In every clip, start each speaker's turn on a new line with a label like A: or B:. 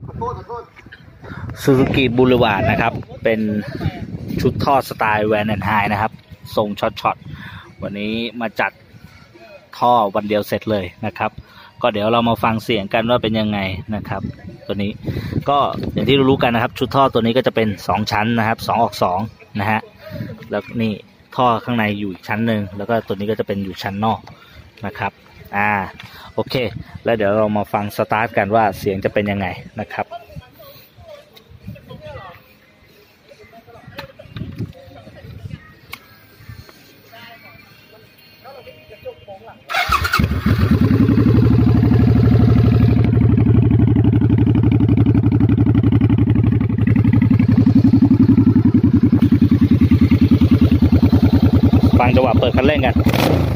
A: ซูซูกิบูเลวาร์ดนะครับเป็นชุดท่อสไตล์แวนแอนด์ไฮนะครับทรงช็อตวันนี้มาจัดท่อวันเดียวเสร็จเลยนะครับก็เดี๋ยวเรามาฟังเสียงกันว่าเป็นยังไงนะครับตัวนี้ก็อย่างที่รู้กันนะครับชุดท่อตัวนี้ก็จะเป็น2ชั้นนะครับ2ออก2นะฮะแล้วนี่ท่อข้างในอยู่อีกชั้นหนึ่งแล้วก็ตัวนี้ก็จะเป็นอยู่ชั้นนอกนะครับโอเคแล้วเดี๋ยวเรามาฟังสตาร์ทกันว่าเสียงจะเป็นยังไงนะครับฟังจังหวะเปิดคันเร่งกัน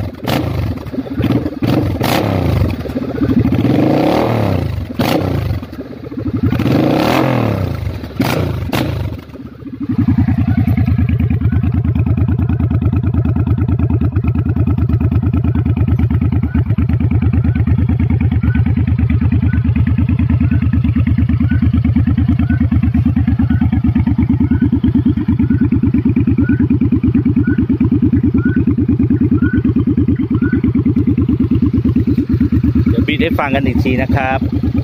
A: บีทให้ฟังกันอีกทีนะครับ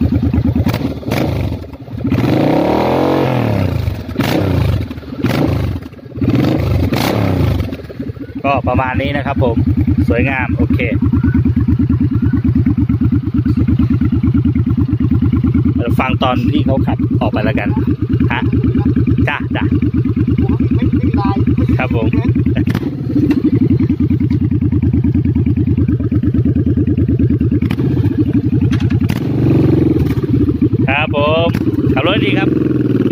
A: ก็ประมาณนี้นะครับผมสวยงามโอเคฟังตอนที่เขาขับออกไปแล้วกันฮะจ้าครับผมครับผมขับรถดีครับ